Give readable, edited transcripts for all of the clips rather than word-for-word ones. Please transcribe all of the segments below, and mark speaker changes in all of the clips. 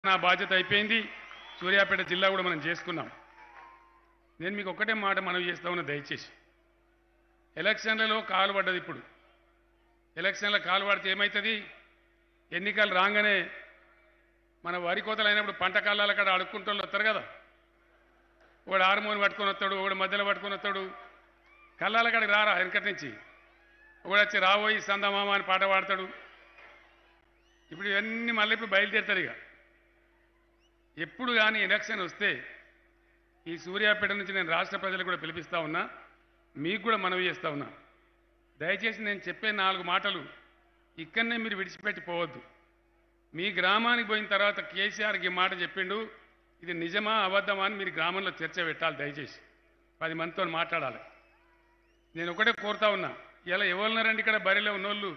Speaker 1: నా బాధ్యత అయిపోయింది. సూర్యాపేట జిల్లా కూడా మనం చేసుకున్నాం. నేను మీకు ఒక్కటే మాట మనవి చేస్తా ఉన్నా, దయచేసి ఎలక్షన్లలో కాలు పడ్డది. ఇప్పుడు ఎలక్షన్ల కాలు పడితే ఏమవుతుంది? ఎన్నికలు రాగానే మన వరి కోతలు అయినప్పుడు పంట కాలాల కాడ అడుక్కుంటూ వస్తారు కదా, ఒకడు హార్మోన్ పట్టుకొని వస్తాడు, ఒకడు మధ్యలో పట్టుకొని వస్తాడు. కళ్ళాల కాడికి రారా వెనకటి నుంచి ఒకడు వచ్చి రాబోయి సందమామ అని పాట పాడతాడు. ఇప్పుడు ఇవన్నీ మళ్ళీ ఇప్పుడు బయలుదేరుతారు. ఇక ఎప్పుడు కానీ ఎలక్షన్ వస్తే ఈ సూర్యాపేట నుంచి నేను రాష్ట్ర ప్రజలకు కూడా పిలిపిస్తా ఉన్నా, మీకు కూడా మనవి చేస్తా ఉన్నా, దయచేసి నేను చెప్పే 4 మాటలు ఇక్కడనే మీరు విడిచిపెట్టి పోవద్దు. మీ గ్రామానికి పోయిన తర్వాత కేసీఆర్కి ఈ మాట చెప్పిండు, ఇది నిజమా అబద్ధమా అని మీరు గ్రామంలో చర్చ పెట్టాలి. దయచేసి 10 మందితో మాట్లాడాలి. నేను ఒకటే కోరుతా ఉన్నా, ఇలా ఎవరున్నారండి ఇక్కడ బరిలో ఉన్నోళ్ళు?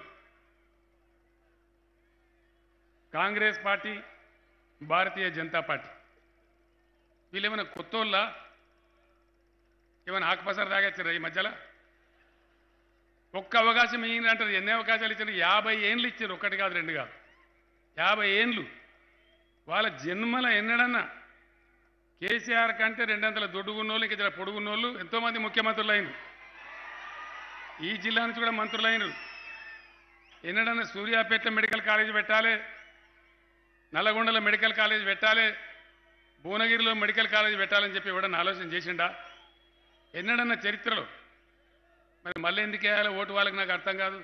Speaker 1: Congress party, Bharatiya Janata party. వీళ్ళు ఏమైనా కొత్తోళ్ళ? ఏమైనా ఆకుపసర తాగచ్చారా ఈ మధ్యలో? ఒక్క అవకాశం ఇయ్యంటారు. ఎన్ని అవకాశాలు ఇచ్చారు? 50 ఏండ్లు ఇచ్చారు. ఒకటి కాదు, 2 కాదు, 50 ఏండ్లు. వాళ్ళ జన్మల ఎన్నడన్నా కేసీఆర్ కంటే 200 దొడ్డుగున్నోళ్ళు, ఇంకా పొడుగున్నోళ్ళు ఎంతోమంది ముఖ్యమంత్రులు అయినరు. ఈ జిల్లా నుంచి కూడా మంత్రులు అయినరు. ఎన్నడన్నా సూర్యాపేట మెడికల్ కాలేజ్ పెట్టాలి, నల్లగొండలో మెడికల్ కాలేజ్ పెట్టాలి, భువనగిరిలో మెడికల్ కాలేజ్ పెట్టాలని చెప్పి ఎవడన్నా ఆలోచన చేసిండా ఎన్నడన్నా చరిత్రలో? మరి మళ్ళీ ఎందుకు వేయాలి ఓటు వాళ్ళకి నాకు అర్థం కాదు.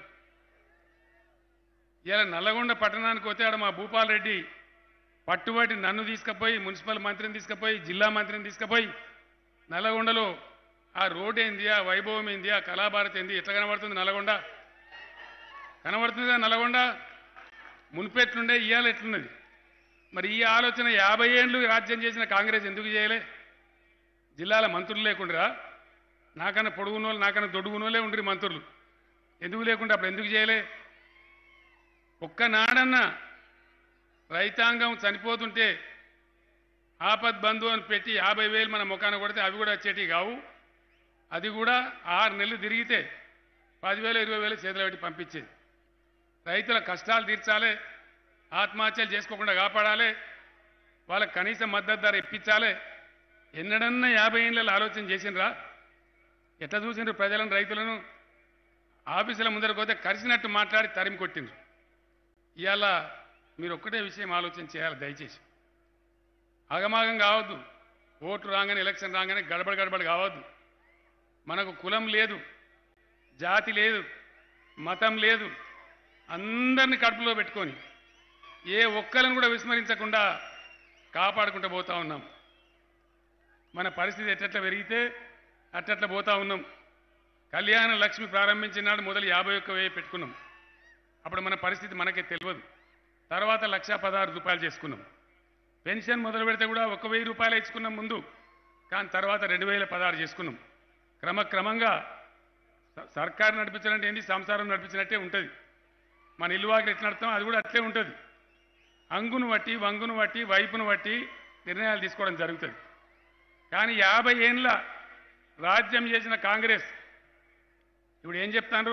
Speaker 1: ఇలా నల్లగొండ పట్టణానికి వస్తే ఆడ మా భూపాల్ రెడ్డి పట్టుబట్టి నన్ను తీసుకుపోయి, మున్సిపల్ మంత్రిని తీసుకుపోయి, జిల్లా మంత్రిని తీసుకుపోయి, నల్లగొండలో ఆ రోడ్ ఏంది, ఆ వైభవం ఏంది, ఆ కళాభారతి ఏంది, ఎట్లా కనబడుతుంది నల్లగొండ? కనబడుతుందిగా నల్లగొండ. మున్పెట్లుండే ఇవాళ ఎట్లున్నది? మరి ఈ ఆలోచన 50 ఏళ్ళు రాజ్యం చేసిన కాంగ్రెస్ ఎందుకు చేయలే? జిల్లాల మంత్రులు లేకుండా, నాకన్నా పొడుగునోళ్ళు, నాకన్నా దొడ్డుగునోళ్ళే ఉండ్రి మంత్రులు. ఎందుకు లేకుండా అప్పుడు ఎందుకు చేయలే? ఒక్కనాడన్నా రైతాంగం చనిపోతుంటే ఆపద్ బంధు అని పెట్టి 50,000 మన ముఖాన కొడితే అవి కూడా వచ్చేటివి కావు. అది కూడా 6 నెలలు తిరిగితే 10,000, 20,000 చేతులు పెట్టి పంపించేది. రైతుల కష్టాలు తీర్చాలి, ఆత్మహత్యలు చేసుకోకుండా కాపాడాలి, వాళ్ళకి కనీస మద్దతు ధర ఇప్పించాలి. ఎన్నడన్నా 50 ఏళ్ళలో ఆలోచన చేసిండ్రా? ఎట్లా చూసిండ్రు ప్రజలను, రైతులను? ఆఫీసుల ముందరకు పోతే కరిసినట్టు మాట్లాడి తరిమి కొట్టిండ్రు. ఇవాళ మీరు ఒక్కటే విషయం ఆలోచన చేయాలి. దయచేసి ఆగమాగం కావద్దు. ఓటు రాగానే, ఎలక్షన్ రాగానే గడబడి కావద్దు. మనకు కులం లేదు, జాతి లేదు, మతం లేదు. అందరినీ కడుపులో పెట్టుకొని ఏ ఒక్కరిని కూడా విస్మరించకుండా కాపాడుకుంటూ పోతా ఉన్నాం. మన పరిస్థితి ఎట్లా పెరిగితే అట్లా పోతా ఉన్నాం. కళ్యాణ లక్ష్మి ప్రారంభించిన నాడు మొదలు 51,000 పెట్టుకున్నాం. అప్పుడు మన పరిస్థితి మనకే తెలియదు. తర్వాత 1,16,000 రూపాయలు చేసుకున్నాం. పెన్షన్ మొదలు పెడితే కూడా 1,000 రూపాయలు ఇచ్చుకున్నాం ముందు, కానీ తర్వాత 2,016 చేసుకున్నాం. క్రమక్రమంగా సర్కారు నడిపించాలంటే ఏంటి, సంసారం నడిపించినట్టే ఉంటుంది. మన ఇల్లు వాకి ఎట్లా నడుస్తాం అది కూడా అట్లే ఉంటుంది. అంగును బట్టి, వంగును బట్టి, వైపును బట్టి నిర్ణయాలు తీసుకోవడం జరుగుతుంది. కానీ 50 ఏళ్ళ రాజ్యం చేసిన కాంగ్రెస్ ఇప్పుడు ఏం చెప్తారు?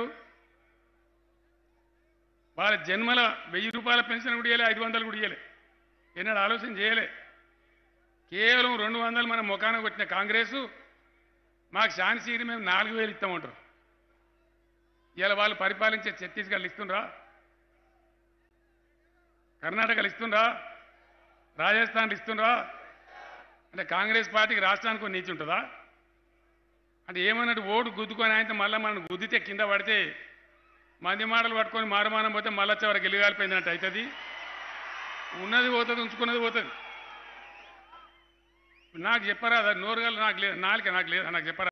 Speaker 1: వాళ్ళ జన్మల 1000 రూపాయల పెన్షన్ కూడా ఇవ్వలే, 500 కూడా ఇవ్వలే. ఎన్నడూ ఆలోచన చేయలే. కేవలం 200 మన ముఖాన కొట్టిన కాంగ్రెసు మాకు ఛాన్సీని మేము 4,000 ఇస్తామంటారు. ఇలా వాళ్ళు పరిపాలించే ఛత్తీస్గఢ్లు ఇస్తుండ్రా, కర్ణాటకలు ఇస్తుండ్రా, రాజస్థాన్లు ఇస్తుండ్రా? అంటే కాంగ్రెస్ పార్టీకి రాష్ట్రానికి నీతి ఉంటుందా? అంటే ఏమన్నట్టు ఓటు గుద్దుకొని ఆయనతో మళ్ళీ మనం గుద్దితే కింద పడితే మంది మాటలు పట్టుకొని మారుమానం పోతే మళ్ళీ చివరికి గెలిగాలిపోయిందంటే అవుతుంది. ఉన్నది పోతుంది, ఉంచుకున్నది పోతుంది. నాకు చెప్పరా? నోరుగా నాకు లేదు, నాలుక నాకు లేదు, నాకు చెప్పరా?